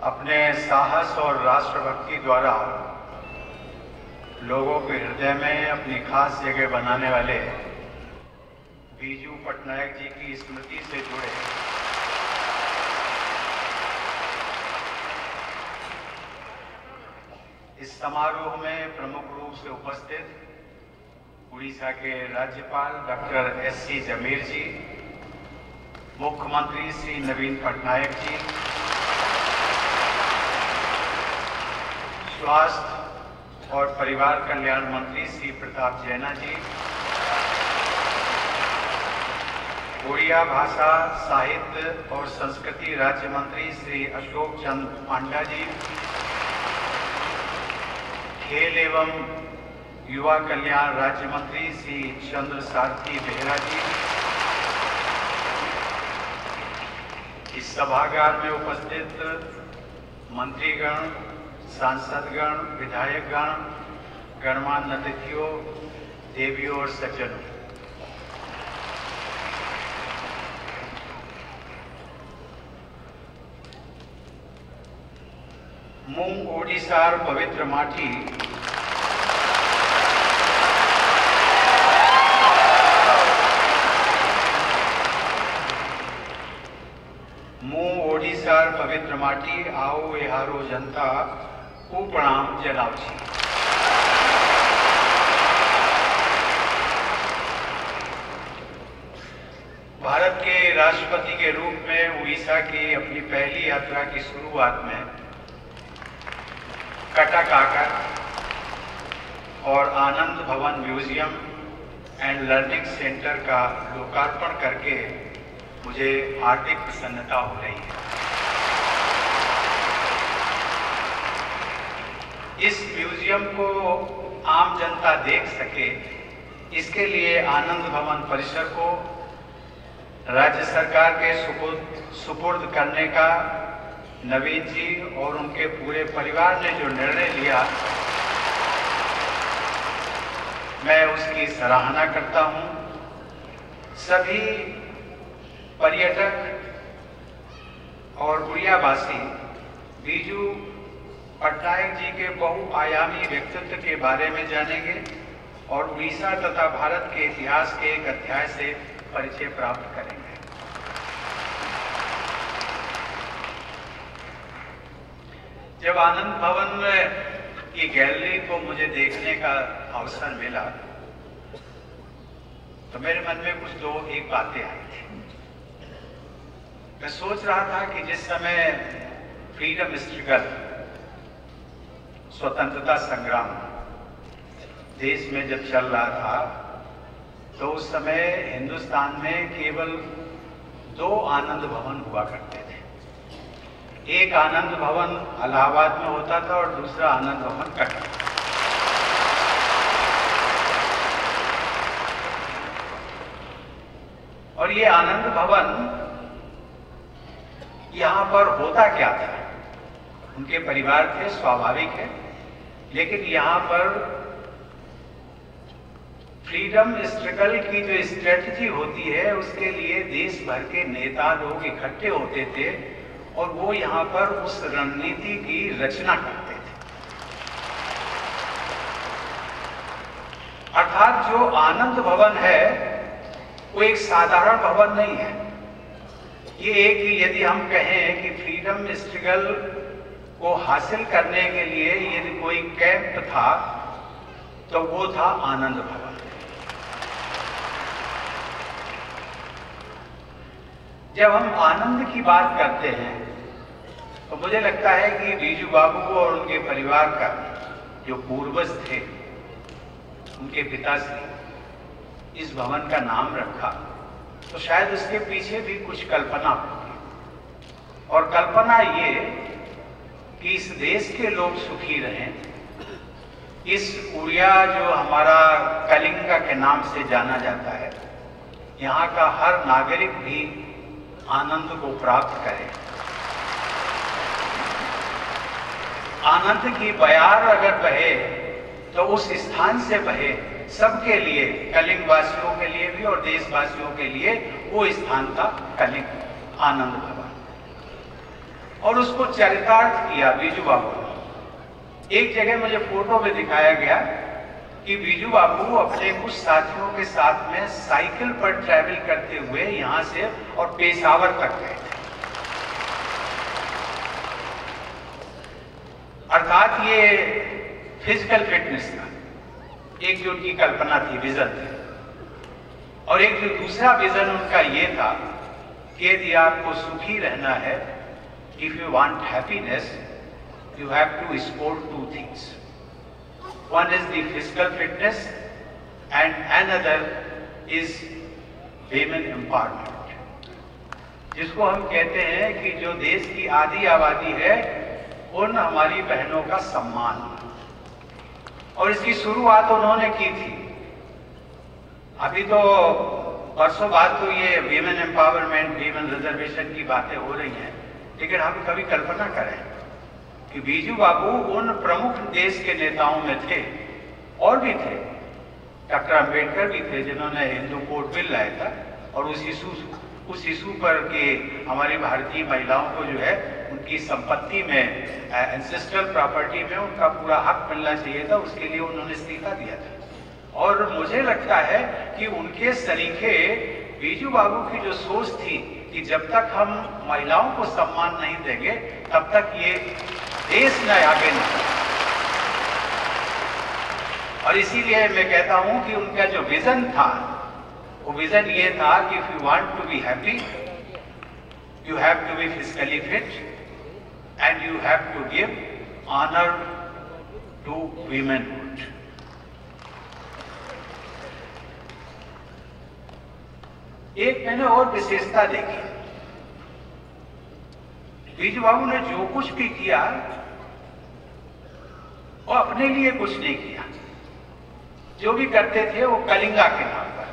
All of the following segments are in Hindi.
अपने साहस और राष्ट्रभक्ति द्वारा लोगों के हृदय में अपनी खास जगह बनाने वाले बीजू पटनायक जी की स्मृति से जुड़े इस समारोह में प्रमुख रूप से उपस्थित उड़ीसा के राज्यपाल डॉक्टर एस.सी. जमीर जी, मुख्यमंत्री श्री नवीन पटनायक जी, स्वास्थ्य और परिवार कल्याण मंत्री श्री प्रताप जैना जी, उड़िया भाषा साहित्य और संस्कृति राज्य मंत्री श्री अशोक चंद्र पांडा जी, खेल एवं युवा कल्याण राज्य मंत्री श्री चंद्र सारथी बेहरा जी, इस सभागार में उपस्थित मंत्रीगण, सांसदगण, विधायकगण, गणमान्य अतिथियों, देवियों और सज्जनों, मूंग ओडिशार पवित्र माटी ओडिशार पवित्र माटी आओ एहारो जनता को प्रणाम जनाव छी। भारत के राष्ट्रपति के रूप में उड़ीसा की अपनी पहली यात्रा की शुरुआत में कटक आकर और आनंद भवन म्यूजियम एंड लर्निंग सेंटर का लोकार्पण करके मुझे हार्दिक प्रसन्नता हो रही है। इस म्यूजियम को आम जनता देख सके, इसके लिए आनंद भवन परिसर को राज्य सरकार के सुपुर्द करने का नवीन जी और उनके पूरे परिवार ने जो निर्णय लिया, मैं उसकी सराहना करता हूं। सभी पर्यटक और उड़ियावासी बीजू पटनायक जी के बहुआयामी व्यक्तित्व के बारे में जानेंगे और उड़ीसा तथा भारत के इतिहास के एक अध्याय से परिचय प्राप्त करेंगे। जब आनंद भवन की गैलरी को मुझे देखने का अवसर मिला तो मेरे मन में कुछ एक बातें आई थी। मैं सोच रहा था कि जिस समय फ्रीडम स्ट्रगल, स्वतंत्रता संग्राम देश में जब चल रहा था तो उस समय हिंदुस्तान में केवल 2 आनंद भवन हुआ करते थे। एक आनंद भवन इलाहाबाद में होता था और दूसरा आनंद भवन कटक। और ये आनंद भवन यहाँ पर होता क्या था? उनके परिवार थे, स्वाभाविक है, लेकिन यहाँ पर फ्रीडम स्ट्रगल की जो स्ट्रेटजी होती है उसके लिए देश भर के नेता लोग इकट्ठे होते थे और वो यहाँ पर उस रणनीति की रचना करते थे। अर्थात जो आनंद भवन है वो एक साधारण भवन नहीं है। ये एक, यदि हम कहें कि फ्रीडम स्ट्रगल को हासिल करने के लिए यदि कोई कैंप था तो वो था आनंद भवन। जब हम आनंद की बात करते हैं तो मुझे लगता है कि बीजू बाबू और उनके परिवार का जो पूर्वज थे, उनके पिताश्री इस भवन का नाम रखा तो शायद उसके पीछे भी कुछ कल्पना होगी। और कल्पना ये कि इस देश के लोग सुखी रहें, इस उड़िया जो हमारा कलिंगा के नाम से जाना जाता है, यहाँ का हर नागरिक भी आनंद को प्राप्त करे। आनंद की बयार अगर बहे तो उस स्थान से बहे सबके लिए, कलिंग वासियों के लिए भी और देशवासियों के लिए वो स्थान था कलिंग, आनंद भवन। और उसको चरितार्थ किया बीजू बाबू ने। एक जगह मुझे फोटो में दिखाया गया कि बीजू बाबू अपने कुछ साथियों के साथ में साइकिल पर ट्रैवल करते हुए यहां से और पेशावर तक गए थे। अर्थात ये फिजिकल फिटनेस का एक जो उनकी कल्पना थी, विजन थी। और एक जो दूसरा विजन उनका ये था कि यदि आपको सुखी रहना है, if you want happiness, you have to sport two things. One is the physical fitness and another is women empowerment. जिसको हम कहते हैं कि जो देश की आधी आबादी है उन हमारी बहनों का सम्मान, और इसकी शुरुआत उन्होंने की थी। अभी तो बरसों बाद तो ये वीमेन एम्पावरमेंट, वीमेन रिजर्वेशन की बातें हो रही हैं, लेकिन हम कभी कल्पना करें कि बीजू बाबू उन प्रमुख देश के नेताओं में थे, और भी थे, डॉक्टर अंबेडकर भी थे जिन्होंने हिंदू कोड बिल लाया था, और उस इशू पर कि हमारी भारतीय महिलाओं को जो है उनकी संपत्ति में, एंसेस्ट्रल प्रॉपर्टी में उनका पूरा हक मिलना चाहिए था, उसके लिए उन्होंने इस्तीफा दिया था। और मुझे लगता है कि उनके सरीखे बीजू बाबू की जो सोच थी कि जब तक हम महिलाओं को सम्मान नहीं देंगे तब तक ये देश न आगे नहीं। और इसीलिए मैं कहता हूं कि उनका जो विजन था, वो विजन ये था कि if you want to be happy, you have to be physically fit and you have to give honor to womenhood. एक मैंने और विशेषता देखी, बीजू बाबू ने जो कुछ भी किया वो अपने लिए कुछ नहीं किया। जो भी करते थे वो कलिंगा के नाम पर।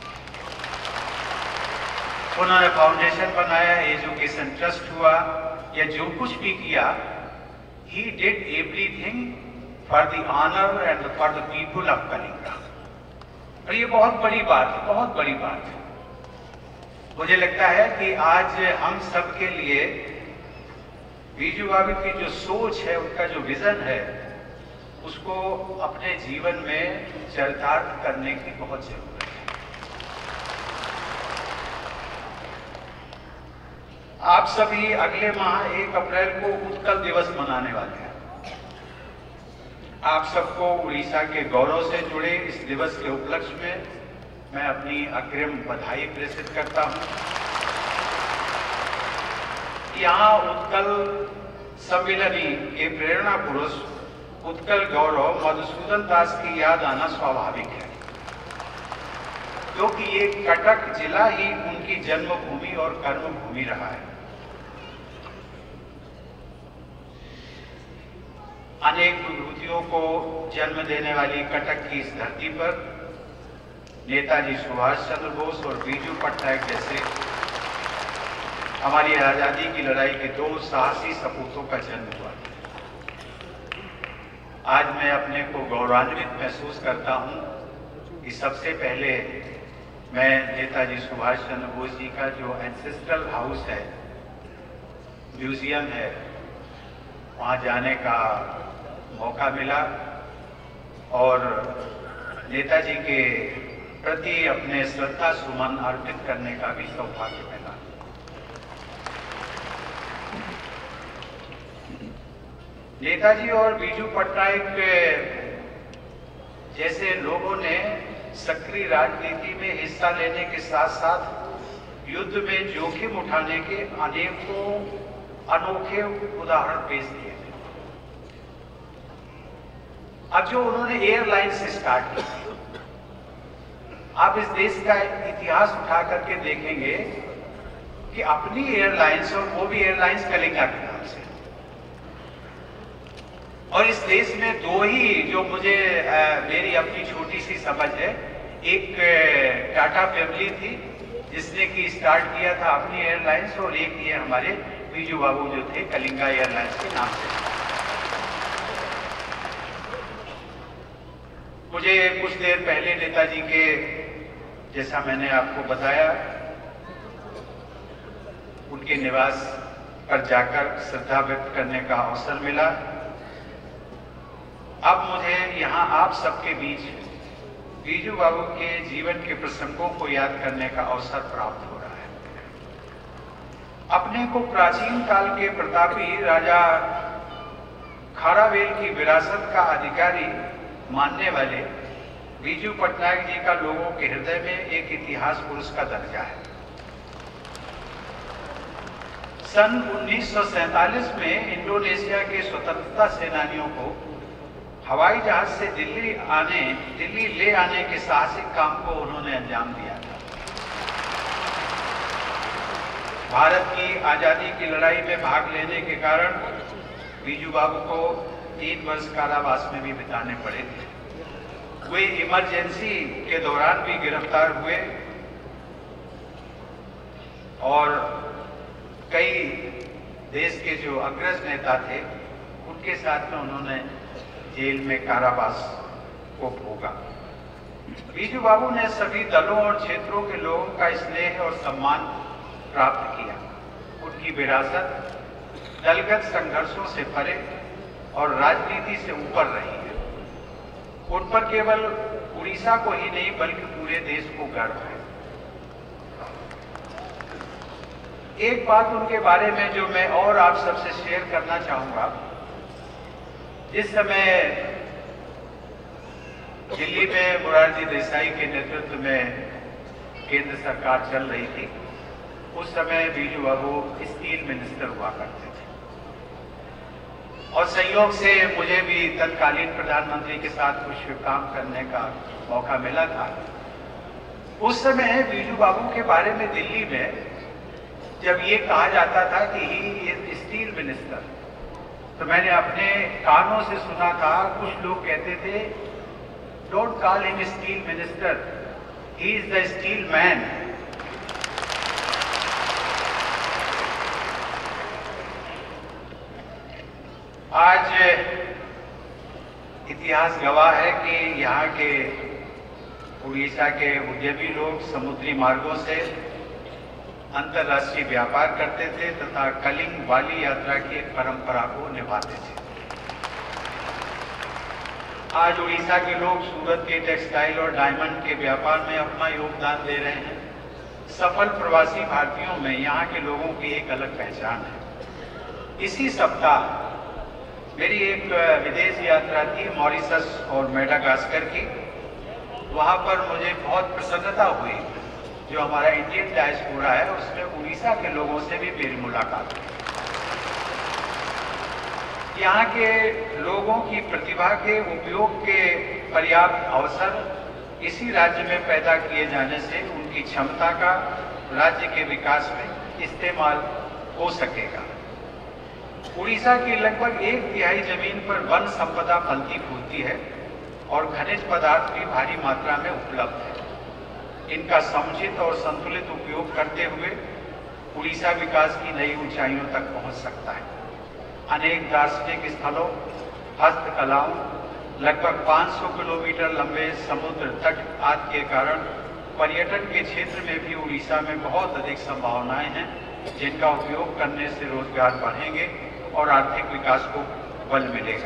उन्होंने फाउंडेशन बनाया, एजुकेशन ट्रस्ट हुआ, या जो कुछ भी किया, he did everything for the honour and for the people of Kalinga. और ये बहुत बड़ी बात है, बहुत बड़ी बात है। मुझे लगता है कि आज हम सब के लिए बीजू बाबू की जो सोच है, उनका जो विजन है, उसको अपने जीवन में चरितार्थ करने की बहुत जरूरत है। आप सभी अगले माह 1 अप्रैल को उत्कल दिवस मनाने वाले हैं। आप सबको उड़ीसा के गौरव से जुड़े इस दिवस के उपलक्ष्य में मैं अपनी अग्रिम बधाई प्रेषित करता हूं। यहाँ उत्कल सम्मिलनी के प्रेरणा पुरुष उत्कल गौरव मधुसूदन दास की याद आना स्वाभाविक है, क्योंकि ये कटक जिला ही उनकी जन्मभूमि और कर्मभूमि रहा है। अनेक विभूतियों को जन्म देने वाली कटक की इस धरती पर नेताजी सुभाष चंद्र बोस और बीजू पटनायक जैसे हमारी आजादी की लड़ाई के 2 साहसी सपूतों का जन्म हुआ। आज मैं अपने को गौरवान्वित महसूस करता हूं कि सबसे पहले मैं नेताजी सुभाष चंद्र बोस जी का जो एंसेस्ट्रल हाउस है, म्यूजियम है, वहां जाने का मौका मिला और नेताजी के प्रति अपने श्रद्धा सुमन अर्पित करने का भी सौभाग्य मिला। नेताजी और बीजू पटनायक जैसे लोगों ने सक्रिय राजनीति में हिस्सा लेने के साथ साथ युद्ध में जोखिम उठाने के अनेकों अनोखे उदाहरण पेश किए। अब जो उन्होंने एयरलाइंस स्टार्ट की, आप इस देश का इतिहास उठा करके देखेंगे कि अपनी एयरलाइंस, और वो भी एयरलाइंस कलिंगा के नाम से, और इस देश में 2 ही जो मुझे मेरी अपनी छोटी सी समझ है, एक टाटा फैमिली थी जिसने कि स्टार्ट किया था अपनी एयरलाइंस, और एक ये हमारे बीजू बाबू जो थे कलिंगा एयरलाइंस के नाम से। मुझे कुछ देर पहले नेताजी के, जैसा मैंने आपको बताया, उनके निवास पर जाकर श्रद्धा व्यक्त करने का अवसर मिला। अब मुझे यहाँ आप सबके बीच बीजू बाबू के जीवन के प्रसंगों को याद करने का अवसर प्राप्त हो रहा है। अपने को प्राचीन काल के प्रतापी राजा खारावेल की विरासत का अधिकारी मानने वाले बीजू पटनायक जी का लोगों के हृदय में एक इतिहास पुरुष का दर्जा है। सन 1947 में इंडोनेशिया के स्वतंत्रता सेनानियों को हवाई जहाज से दिल्ली ले आने के साहसिक काम को उन्होंने अंजाम दिया था। भारत की आजादी की लड़ाई में भाग लेने के कारण बीजू बाबू को 3 वर्ष कारावास में भी बिताने पड़े थे। वे इमरजेंसी के दौरान भी गिरफ्तार हुए और कई देश के जो अग्रज नेता थे उनके साथ में उन्होंने जेल में कारावास को भोगा। बीजू बाबू ने सभी दलों और क्षेत्रों के लोगों का स्नेह और सम्मान प्राप्त किया। उनकी विरासत दलगत संघर्षों से परे और राजनीति से ऊपर रही है। उन पर केवल उड़ीसा को ही नहीं बल्कि पूरे देश को गर्व है। एक बात उनके बारे में जो मैं और आप सबसे शेयर करना चाहूंगा, जिस समय दिल्ली में मोरारजी देसाई के नेतृत्व में केंद्र सरकार चल रही थी, उस समय बीजू बाबू स्टील मिनिस्टर हुआ करते थे और संयोग से मुझे भी तत्कालीन प्रधानमंत्री के साथ कुछ काम करने का मौका मिला था। उस समय बीजू बाबू के बारे में दिल्ली में जब ये कहा जाता था कि ही इज स्टील मिनिस्टर, तो मैंने अपने कानों से सुना था, कुछ लोग कहते थे don't call him steel minister, he is the steel man. आज इतिहास गवाह है कि यहाँ के उड़ीसा के उद्यमी लोग समुद्री मार्गों से अंतर्राष्ट्रीय व्यापार करते थे तथा कलिंग वाली यात्रा की एक परंपरा को निभाते थे। आज उड़ीसा के लोग सूरत के टेक्सटाइल और डायमंड के व्यापार में अपना योगदान दे रहे हैं। सफल प्रवासी भारतीयों में यहाँ के लोगों की एक अलग पहचान है। इसी सप्ताह मेरी एक विदेश यात्रा थी मॉरिशस और मेडागास्कर की। वहाँ पर मुझे बहुत प्रसन्नता हुई, जो हमारा इंडियन डायस्पोरा है उसमें उड़ीसा के लोगों से भी मेरी मुलाकात हुई। यहाँ के लोगों की प्रतिभा के उपयोग के पर्याप्त अवसर इसी राज्य में पैदा किए जाने से उनकी क्षमता का राज्य के विकास में इस्तेमाल हो सकेगा। उड़ीसा की लगभग 1/3 जमीन पर वन संपदा फलती फूलती है और खनिज पदार्थ भी भारी मात्रा में उपलब्ध है। इनका समुचित और संतुलित उपयोग करते हुए उड़ीसा विकास की नई ऊंचाइयों तक पहुंच सकता है। अनेक दार्शनिक स्थलों, हस्तकलाओं, लगभग 500 किलोमीटर लंबे समुद्र तट आदि के कारण पर्यटन के क्षेत्र में भी उड़ीसा में बहुत अधिक संभावनाएं हैं, जिनका उपयोग करने से रोजगार बढ़ेंगे और आर्थिक विकास को बल मिलेगा।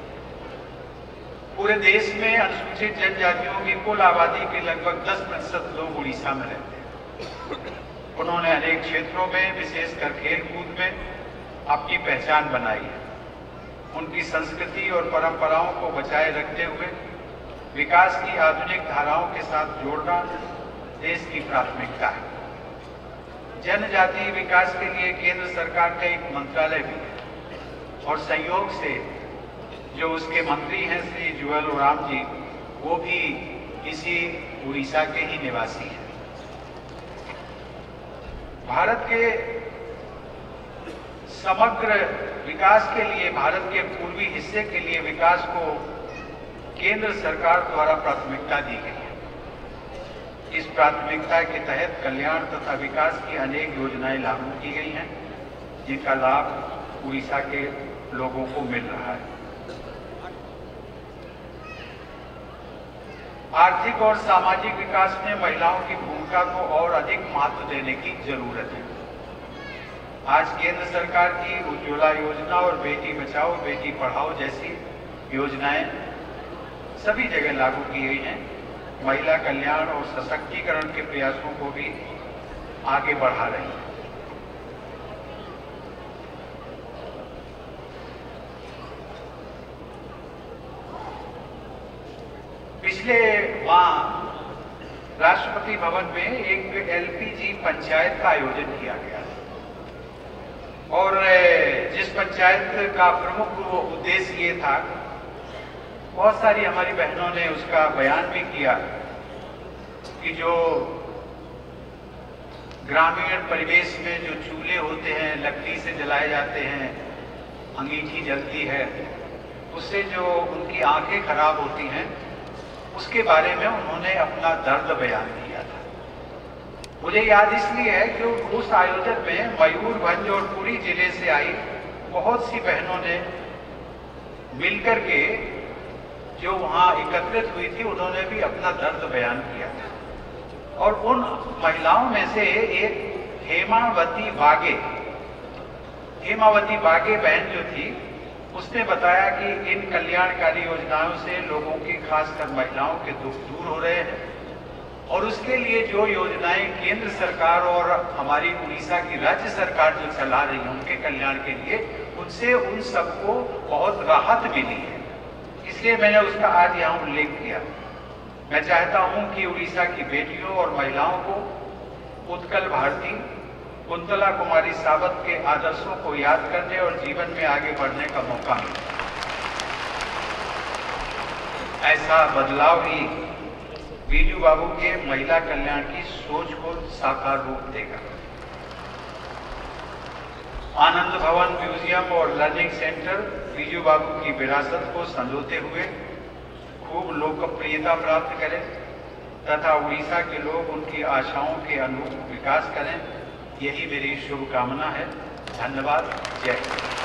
पूरे देश में अनुसूचित जनजातियों की कुल आबादी के लगभग 10% लोग उड़ीसा में रहते हैं। उन्होंने अनेक क्षेत्रों में, विशेषकर खेलकूद में अपनी पहचान बनाई है। उनकी संस्कृति और परंपराओं को बचाए रखते हुए विकास की आधुनिक धाराओं के साथ जोड़ना देश की प्राथमिकता है। जनजातीय विकास के लिए केंद्र सरकार का एक मंत्रालय भी है और संयोग से जो उसके मंत्री हैं श्री जुएल ओराम जी, वो भी इसी उड़ीसा के ही निवासी हैं। भारत के समग्र विकास के लिए, भारत के पूर्वी हिस्से के लिए विकास को केंद्र सरकार द्वारा प्राथमिकता दी गई है। इस प्राथमिकता के तहत कल्याण तथा विकास की अनेक योजनाएं लागू की गई हैं, जिनका लाभ उड़ीसा के लोगों को मिल रहा है। आर्थिक और सामाजिक विकास में महिलाओं की भूमिका को और अधिक महत्व देने की जरूरत है। आज केंद्र सरकार की उज्ज्वला योजना और बेटी बचाओ बेटी पढ़ाओ जैसी योजनाएं सभी जगह लागू की गई हैं। महिला कल्याण और सशक्तिकरण के प्रयासों को भी आगे बढ़ा रही है। पिछले माह राष्ट्रपति भवन में एक एलपीजी पंचायत का आयोजन किया गया और जिस पंचायत का प्रमुख उद्देश्य ये था, बहुत सारी हमारी बहनों ने उसका बयान भी किया कि जो ग्रामीण परिवेश में जो चूल्हे होते हैं लकड़ी से जलाए जाते हैं, अंगीठी जलती है, उससे जो उनकी आंखें खराब होती हैं, उसके बारे में उन्होंने अपना दर्द बयान किया था। मुझे याद इसलिए है कि उस आयोजन में मयूरभंज और पुरी जिले से आई बहुत सी बहनों ने मिलकर के जो वहां एकत्रित हुई थी, उन्होंने भी अपना दर्द बयान किया था। और उन महिलाओं में से एक हेमावती बागे बहन जो थी, उसने बताया कि इन कल्याणकारी योजनाओं से लोगों की, खासकर महिलाओं के दुख दूर हो रहे हैं और उसके लिए जो योजनाएं केंद्र सरकार और हमारी उड़ीसा की राज्य सरकार जो चला रही है उनके कल्याण के लिए, उनसे उन सबको बहुत राहत मिली है। इसलिए मैंने उसका आज यहाँ उल्लेख किया। मैं चाहता हूँ कि उड़ीसा की बेटियों और महिलाओं को उत्कल भारती कुंतला कुमारी सावत के आदर्शों को याद करने और जीवन में आगे बढ़ने का मौका मिले। ऐसा बदलाव ही बीजू बाबू के महिला कल्याण की सोच को साकार रूप देगा। आनंद भवन म्यूजियम और लर्निंग सेंटर बीजू बाबू की विरासत को संजोते हुए खूब लोकप्रियता प्राप्त करें तथा उड़ीसा के लोग उनकी आशाओं के अनुरूप विकास करें, यही मेरी शुभकामना है। धन्यवाद। जय हिंद।